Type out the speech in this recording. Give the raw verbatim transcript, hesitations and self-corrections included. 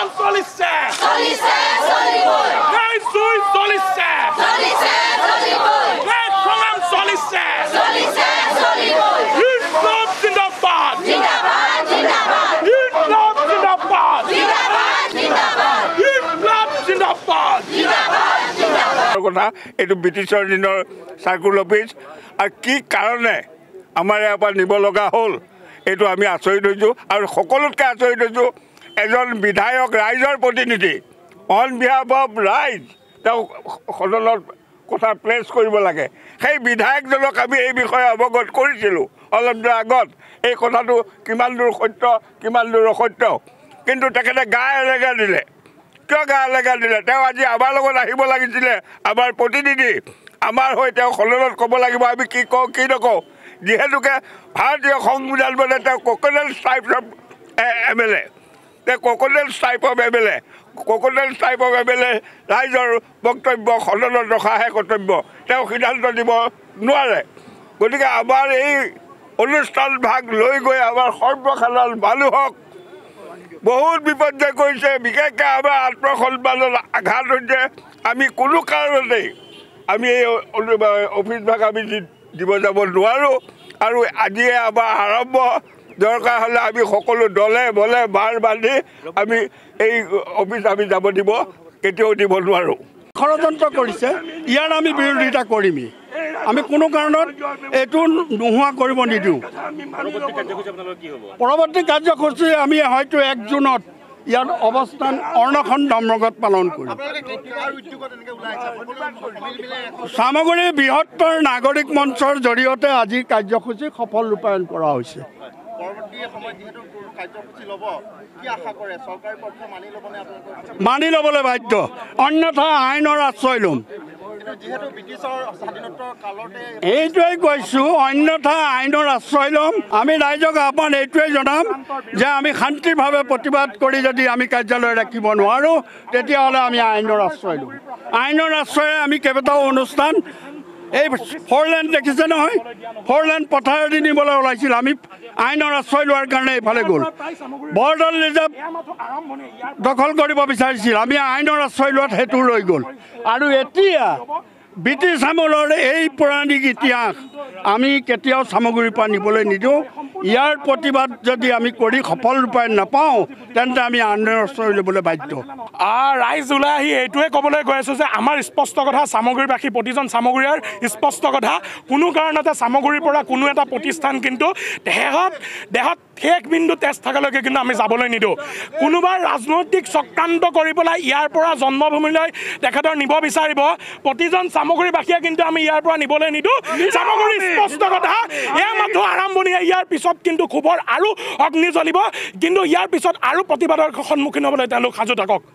চলিছে চলিছে চলিবই এই জুই চলিছে চলিছে চলিবই এই সংগ্ৰাম চলিছে চলিছে চলিবই ইনকলাব জিন্দাবাদ জিন্দাবাদ জিন্দাবাদ ইনকলাব জিন্দাবাদ জিন্দাবাদ জিন্দাবাদ ইনকলাব জিন্দাবাদ জিন্দাবাদ জিন্দাবাদ কথা এটো ব্ৰিটিছৰ দিনৰ সাৰ্কুল অফিস আৰু কি কাৰণে আমাৰ ইয়াৰ পৰা নিব লগা হ'ল এইটো আমি আচৰিত হৈছোঁ আৰু সকলোতকৈ আচৰিত হৈছোঁ এজন বিধায়ক ৰাইজৰ প্ৰতিনিধি অন বিহাফ অফ ৰাইজ তেওঁ সদনত কথা প্লেচ কৰিব লাগে সেই বিধায়কজনক আমি এই বিষয়ে অৱগত কৰিছিলোঁ অলপ দিনৰ আগত এই কথাটো কিমান দূৰ সত্য কিমান দূৰ অসত্য কিন্তু তেখেতে গা এলেগা দিলে কিয় গা এলেগা দিলে তেওঁ আজি আমাৰ লগত আহিব লাগিছিলে আমাৰ প্ৰতিনিধি আমাৰ হৈ তেওঁ সদনত ক'ব লাগিব আমি কি কওঁ কি নকওঁ যিহেতুকে ভাৰতীয় সংবিধান মানে তেওঁ কোকোনেল type of M L A তেওঁ কোকোনেল type of M L A কোকোনেল type of M L A ৰাইজৰ বক্তব্য সদনত ৰখাহে কৰ্তব্য তেওঁ সিদ্ধান্ত দিব নোৱাৰে গতিকে আমাৰ এই অনুষ্ঠান ভাগ লৈ গৈ আমাৰ সৰ্বসাধাৰণ মানুহক বহুত বিপৰ্যয় কৰিছে বিশেষকৈ আমাৰ আত্মসন্মানত আঘাত হৈছে আমি কোনো কাৰণতেই আমি এই অফিচ ভাগ আমি দিব যাব নোৱাৰোঁ আৰু আজিয়ে আমাৰ আৰম্ভ দৰকাৰ হ'লে আমি সকলো দলে বলে বাৰ বান্ধি আমি এই অফিচ আমি যাব দিব কেতিয়াও দিব নোৱাৰোঁ ষড়যন্ত্ৰ কৰিছে ইয়াৰ আমি বিৰোধিতা কৰিমেই আমি কোনো কাৰণত এইটো নোহোৱা কৰিব নিদিওঁ পৰৱৰ্তী কাৰ্যসূচী আমি হয়তো এক জুনত ইয়াত অৱস্থান অৰ্ণখন ধৰ্মঘট পালন কৰিম সামগ্ৰী বৃহত্তৰ নাগৰিক মঞ্চৰ জৰিয়তে আজি কাৰ্যসূচী সফল ৰূপায়ণ কৰা হৈছে মানি ল'বলৈ বাধ্য অন্যথা আইনৰ আশ্ৰয় ল'ম এইটোৱেই কৈছোঁ অন্যথা আইনৰ আশ্ৰয় ল'ম আমি ৰাইজক আহ্বান এইটোৱেই জনাম যে আমি শান্তিভাৱে প্ৰতিবাদ কৰি যদি আমি কাৰ্যালয় ৰাখিব নোৱাৰোঁ তেতিয়াহ'লে আমি আইনৰ আশ্ৰয় ল'ম আইনৰ আশ্ৰয়ে আমি কেইবাটাও অনুষ্ঠান এই ফ'ৰ লেন দেখিছে নহয় ফ'ৰ লেন পথাৰেদি নিবলৈ ওলাইছিল আমি আইনৰ আশ্ৰয় লোৱাৰ কাৰণে এইফালে গ'ল বৰদল ৰিজাৰ্ভ দখল কৰিব বিচাৰিছিল আমি আইনৰ আশ্ৰয় লোৱাত সেইটো ৰৈ গ'ল আৰু এতিয়া ব্ৰিটিছ আমলৰ এই পৌৰাণিক ইতিহাস আমি কেতিয়াও সামগ্ৰীৰ পৰা নিবলৈ নিদিওঁ ইয়াৰ প্ৰতিবাদ যদি আমি কৰি সফল ৰূপায়ণ নাপাওঁ তেন্তে আমি আইনৰ আশ্ৰয় ল'বলৈ বাধ্য ৰাইজ ওলাই আহি এইটোৱে ক'বলৈ গৈ আছোঁ যে আমাৰ স্পষ্ট কথা সামগ্ৰীবাসী প্ৰতিজন সামগ্ৰীয়াৰ স্পষ্ট কথা কোনো কাৰণতে সামগ্ৰীৰ পৰা কোনো এটা প্ৰতিষ্ঠান কিন্তু দেহত দেহত শেষ বিন্দু তেজ থকালৈকে কিন্তু আমি যাবলৈ নিদিওঁ কোনোবা ৰাজনৈতিক চক্ৰান্ত কৰি পেলাই ইয়াৰ পৰা জন্মভূমিলৈ তেখেতৰ নিব বিচাৰিব প্ৰতিজন সামগ্ৰীবাসীয়ে কিন্তু আমি ইয়াৰ পৰা নিবলৈ নিদিওঁ সামগ্ৰী স্পষ্ট কথা এয়া মাত্ৰ আৰম্ভণিহে ইয়াৰ পিছত কিন্তু ক্ষোভৰ আৰু অগ্নি জ্বলিব কিন্তু ইয়াৰ পিছত আৰু প্ৰতিবাদৰ সন্মুখীন হ'বলৈ তেওঁলোক সাজু থাকক